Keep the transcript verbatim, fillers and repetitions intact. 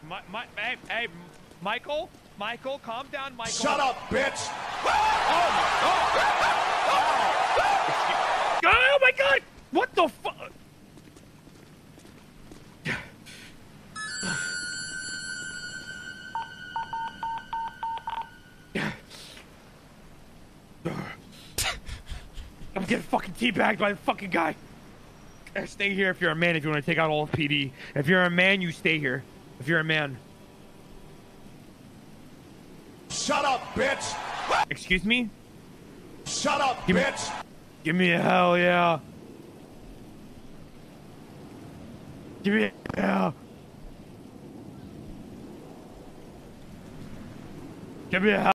My, my, hey, hey, Michael, Michael, calm down, Michael. Shut up, bitch! Oh my god! Oh my god! What the fuck? I'm getting fucking teabagged by the fucking guy. Stay here if you're a man. If you want to take out all of P D, if you're a man, you stay here. If you're a man. Shut up, bitch! Excuse me? Shut up, give bitch! Me, give me a hell yeah. Give me a yeah. Give me a hell.